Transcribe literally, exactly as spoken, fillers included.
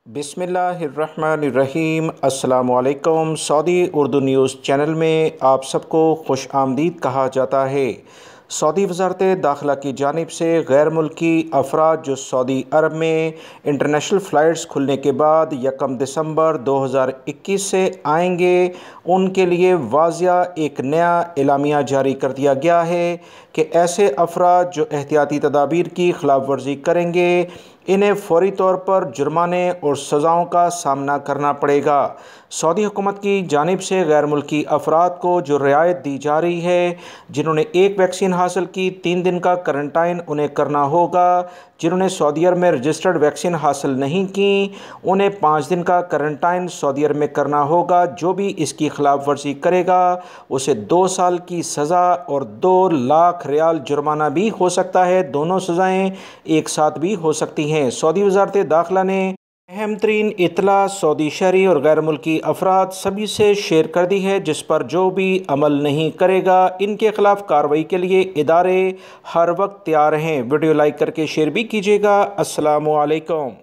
बिस्मिल्लाहिर्रहमानिर्रहीम। अस्सलामुअलैकुम। Saudi Urdu news channel में आप सबको खुश आमदीद कहा जाता है। सऊदी वज़ारत दाखिला की जानिब से गैर मुल्की अफराद जो सऊदी अरब में इंटरनेशनल फ़्लाइट्स खुलने के बाद यकम दिसंबर दो हज़ार इक्कीस से आएंगे, उनके लिए वाज़िया एक नया एलामिया जारी कर दिया गया है कि ऐसे अफराद जो एहतियाती तदाबीर की खिलाफ वर्जी करेंगे, इन्हें फ़ौरी तौर पर जुर्माने और सज़ाओं का सामना करना पड़ेगा। सऊदी हुकूमत की जानिब से गैर मुल्की अफराद को जो रियायत दी जा रही है, जिन्होंने एक वैक्सीन हासिल की, तीन दिन का करंटाइन उन्हें करना होगा। जिन्होंने सऊदी अरब में रजिस्टर्ड वैक्सीन हासिल नहीं की, उन्हें पाँच दिन का करंटाइन सऊदी अरब में करना होगा। जो भी इसकी खिलाफ वर्जी करेगा उसे दो साल की सज़ा और दो लाख रियाल जुर्माना भी हो सकता है। दोनों सज़ाएँ एक साथ भी हो सकती हैं। सऊदी वज़ारत दाखिला ने अहम तरीन इत्तला सऊदी शहरी और गैर मुल्की अफराद सभी से शेयर कर दी है, जिस पर जो भी अमल नहीं करेगा, इनके खिलाफ कार्रवाई के लिए इदारे हर वक्त तैयार हैं। वीडियो लाइक करके शेयर भी कीजिएगा। अस्सलामु अलैकुम।